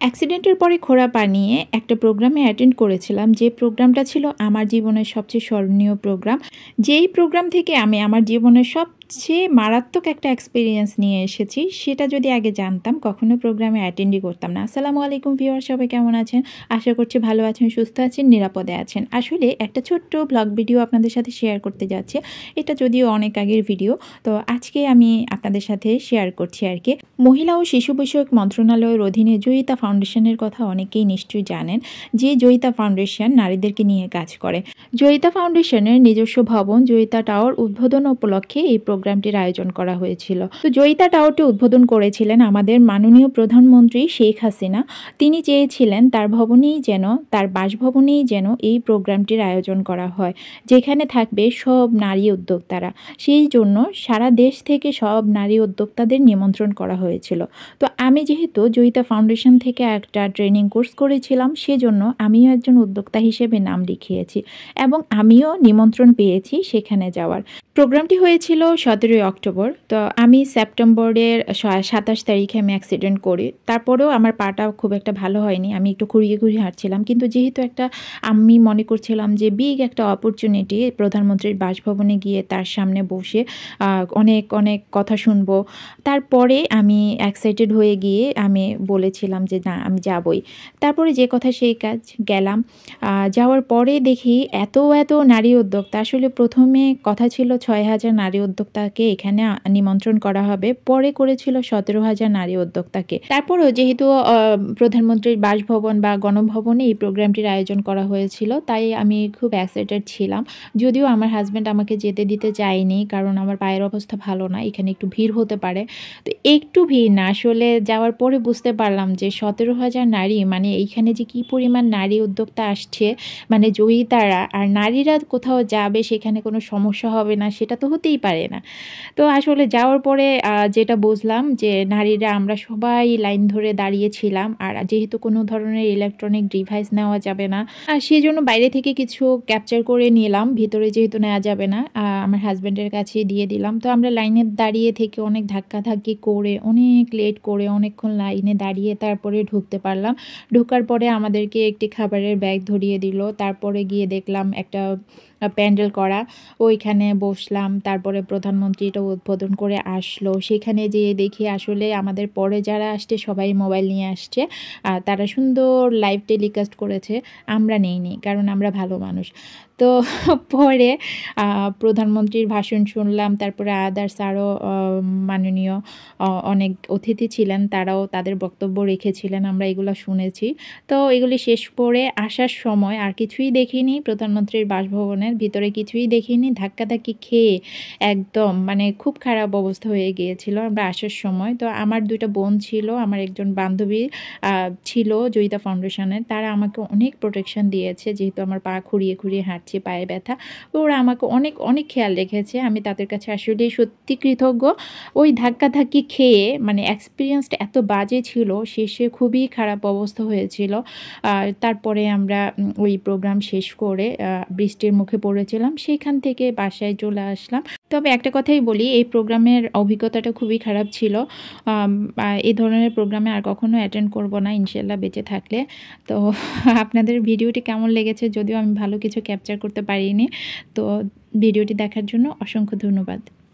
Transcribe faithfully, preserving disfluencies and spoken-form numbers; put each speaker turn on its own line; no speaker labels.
অ্যাক্সিডেন্টের পরে খোঁড়া পা নিয়ে একটা প্রোগ্রামে অ্যাটেন্ড করেছিলাম, যে প্রোগ্রামটা ছিল আমার জীবনের সবচেয়ে স্মরণীয় প্রোগ্রাম। যেই প্রোগ্রাম থেকে আমি আমার জীবনের সবচেয়ে মারাত্মক একটা এক্সপিরিয়েন্স নিয়ে এসেছি, সেটা যদি আগে জানতাম কখনো প্রোগ্রামে অ্যাটেন্ডই করতাম না। আসসালামু আলাইকুম ভিউয়ার, সবাই কেমন আছেন? আশা করছি ভালো আছেন, সুস্থ আছেন, নিরাপদে আছেন। আসলে একটা ছোট্ট ব্লগ ভিডিও আপনাদের সাথে শেয়ার করতে যাচ্ছি। এটা যদিও অনেক আগের ভিডিও, তো আজকে আমি আপনাদের সাথে শেয়ার করছি আর কি। মহিলা ও শিশু বিষয়ক মন্ত্রণালয়ের অধীনে জয়িতা ফাউন্ডেশনের কথা অনেকেই নিশ্চয়ই জানেন, যে জয়িতা ফাউন্ডেশন নারীদেরকে নিয়ে কাজ করে। জয়িতা ফাউন্ডেশনের নিজস্ব ভবন জয়িতা টাওয়ার উদ্বোধন উপলক্ষে এই প্রোগ্রামটির আয়োজন করা হয়েছিল। তো জয়িতা টাওয়ারটি উদ্বোধন করেছিলেন আমাদের মাননীয় প্রধানমন্ত্রী শেখ হাসিনা। তিনি চেয়েছিলেন তার ভবনেই যেন, তার বাসভবনেই যেন এই প্রোগ্রামটির আয়োজন করা হয়, যেখানে থাকবে সব নারী উদ্যোক্তারা। সেই জন্য সারা দেশ থেকে সব নারী উদ্যোক্তাদের নিমন্ত্রণ করা হয়েছিল। তো আমি যেহেতু জয়িতা ফাউন্ডেশন থেকে একটা ট্রেনিং কোর্স করেছিলাম, সেজন্য আমিও একজন উদ্যোক্তা হিসেবে নাম লিখিয়েছি এবং আমিও নিমন্ত্রণ পেয়েছি সেখানে যাওয়ার। প্রোগ্রামটি হয়েছিল সতেরোই অক্টোবর। তো আমি সেপ্টেম্বরের সাতাশ তারিখে আমি অ্যাক্সিডেন্ট করি। তারপরেও আমার পাটা খুব একটা ভালো হয়নি, আমি একটু ঘুরিয়ে ঘুরিয়ে হাঁটছিলাম। কিন্তু যেহেতু একটা আমি মনে করছিলাম যে বিগ একটা অপরচুনিটি, প্রধানমন্ত্রীর বাসভবনে গিয়ে তার সামনে বসে অনেক অনেক কথা শুনবো, তারপরে আমি এক্সাইটেড হয়ে গিয়ে আমি বলেছিলাম যে না, আমি যাবই। তারপরে যে কথা সেই কাজ, গেলাম। যাওয়ার পরে দেখি এত এত নারী উদ্যোক্তা। আসলে প্রথমে কথা ছিল ছয় হাজার নারী উদ্যোক্তাকে এখানে নিমন্ত্রণ করা হবে, পরে করেছিল সতেরো হাজার নারী উদ্যোক্তাকে। তারপরেও যেহেতু প্রধানমন্ত্রীর বাসভবন বা গণভবনে এই প্রোগ্রামটির আয়োজন করা হয়েছিল, তাই আমি খুব এক্সাইটেড ছিলাম। যদিও আমার হাজব্যান্ড আমাকে যেতে দিতে চায়নি, কারণ আমার পায়ের অবস্থা ভালো না, এখানে একটু ভিড় হতে পারে। তো একটু ভিড় না, আসলে যাওয়ার পরে বুঝতে পারলাম যে সতেরো হাজার নারী, মানে এইখানে যে কি পরিমাণ নারী উদ্যোক্তা আসছে, মানে জয়িতারা। আর নারীরা কোথাও যাবে সেখানে কোনো সমস্যা হবে না, সেটা তো হতেই পারে না। তো আসলে যাওয়ার পরে যেটা বুঝলাম যে নারীরা আমরা সবাই লাইন ধরে দাঁড়িয়েছিলাম, আর যেহেতু কোনো ধরনের ইলেকট্রনিক ডিভাইস নেওয়া যাবে না, আর সেই জন্য বাইরে থেকে কিছু ক্যাপচার করে নিলাম, ভিতরে যেহেতু নেওয়া যাবে না আমার হাজব্যান্ডের কাছে দিয়ে দিলাম। তো আমরা লাইনে দাঁড়িয়ে থেকে অনেক ধাক্কাধাক্কি করে, অনেক লেট করে, অনেকক্ষণ লাইনে দাঁড়িয়ে তারপরে ঢুকতে পারলাম। ঢোকার পরে আমাদেরকে একটি খাবারের ব্যাগ ধরিয়ে দিল। তারপরে গিয়ে দেখলাম একটা প্যান্ডেল করা, ওইখানে বসলাম। তারপরে প্রধানমন্ত্রীটা উদ্বোধন করে আসলো। সেখানে যেয়ে দেখি আসলে আমাদের পরে যারা আসছে সবাই মোবাইল নিয়ে আসছে, আর তারা সুন্দর লাইভ টেলিকাস্ট করেছে, আমরা নেইনি, কারণ আমরা ভালো মানুষ। তো পরে প্রধানমন্ত্রীর ভাষণ শুনলাম, তারপরে আদার্স আরও মাননীয় অনেক অতিথি ছিলেন, তারাও তাদের বক্তব্য রেখেছিলেন, আমরা এগুলো শুনেছি। তো এগুলি শেষ করে আসার সময় আর কিছুই দেখিনি, প্রধানমন্ত্রীর বাসভবনের ভিতরে কিছুই দেখিনি। ধাক্কাধাক্কি খেয়ে একদম মানে খুব খারাপ অবস্থা হয়ে গিয়েছিল আমরা আসার সময়। তো আমার দুইটা বোন ছিল, আমার একজন বান্ধবী ছিল জয়িতা ফাউন্ডেশনের, তারা আমাকে অনেক প্রোটেকশন দিয়েছে, যেহেতু আমার পা খুঁড়িয়ে খুঁড়িয়ে হাঁটছে, পায়ে ব্যথা। তো ওরা আমাকে অনেক অনেক খেয়াল রেখেছে, আমি তাদের কাছে আসলেই সত্যি কৃতজ্ঞ। ওই ধাক্কাধাক্কি খেয়ে মানে এক্সপিরিয়েন্সটা এত বাজে ছিল, শেষে খুবই খারাপ অবস্থা হয়েছিল। তারপরে আমরা ওই প্রোগ্রাম শেষ করে বৃষ্টির মুখে পড়েছিলাম, সেইখান থেকে বাসায় চলে আসলাম। তবে একটা কথাই বলি, এই প্রোগ্রামের অভিজ্ঞতাটা খুবই খারাপ ছিল। এই ধরনের প্রোগ্রামে আর কখনো অ্যাটেন্ড করব না ইনশাল্লাহ, বেঁচে থাকলে। তো আপনাদের ভিডিওটি কেমন লেগেছে, যদিও আমি ভালো কিছু ক্যাপচার করতে পারিনি। তো ভিডিওটি দেখার জন্য অসংখ্য ধন্যবাদ।